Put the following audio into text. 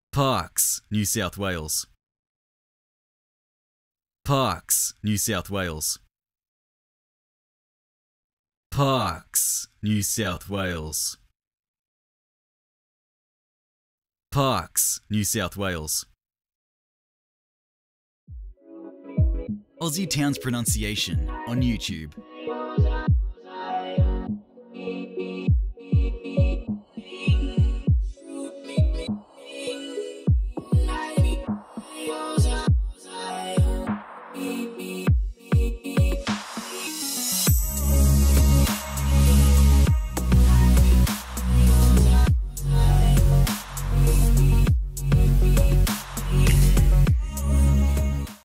Parks, New South Wales. Parks, New South Wales. Parks, New South Wales. Parks, New South Wales. Aussie Towns Pronunciation on YouTube.